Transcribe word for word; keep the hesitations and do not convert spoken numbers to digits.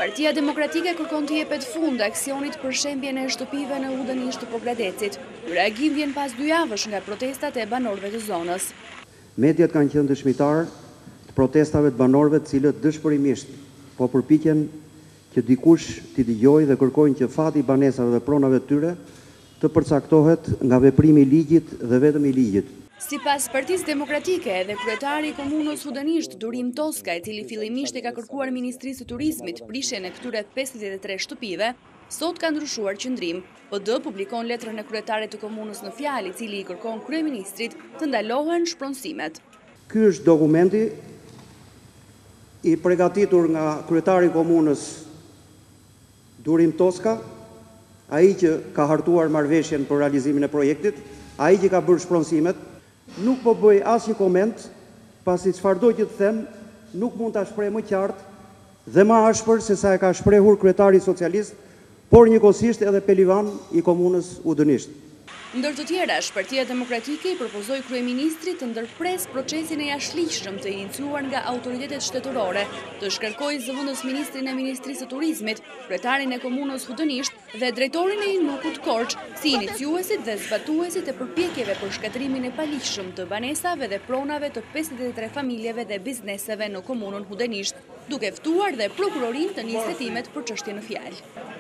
Partia Demokratike kërkon të jepet fund aksionit për shembjen e shtëpive në Udënisht të Pogradecit. Reagim vjen pas dy javësh nga protestat e banorëve të zonës. Mediat kanë qenë dëshmitar të protestave të banorëve, të cilët dëshpërimisht po përpiqen që dikush t'i dëgjojë dhe kërkojnë që fati i banesave dhe pronave të tyre të përcaktohet nga veprimi i ligjit dhe vetëm i ligjit. Sipas Partisë Demokratike, edhe kryetari i komunës Udënisht, Durim Toska, i cili fillimisht e ka kërkuar Ministrisë së Turizmit prishjen e këtyre pesëdhjetë e tre shtëpive, sot ka ndryshuar qëndrim. P D publikon letrën e kryetarit të komunës në fjalë, i cili i kërkon kryeministrit të ndalohen shpronësimet. Ky është dokumenti i përgatitur nga kryetari i komunës Durim Toska, ai që ka hartuar marrëveshjen për realizimin e projektit, ai që ka bërë shpronësimet. Nuk po bëj asnjë koment, pasi çfarëdo që të them, nuk mund ta shpreh më qartë dhe më ashpër se sa e ka shprehur kryetari socialist, por njëkohësisht edhe pelivan i komunës Udënisht. Ndër të tjerash, Partia Demokratike i propozoi kryeministrit të ndërpres procesin e jashtëligjshëm të iniciuar nga autoritetet shtetërore, të shkarkojë zëvendës ministrin e Ministrisë së Turizmit, kryetarin e komunës Udënisht dhe drejtorin e Inukut Korç, si iniciuesit dhe zbatuesit e përpjekjeve për shkatrimin e paligjshëm të banesave dhe pronave të pesëdhjetë e tre familjeve dhe bizneseve në komunën Udënisht, duke ftuar dhe prokurorin të nisë hetimet për çështjen në fjalë.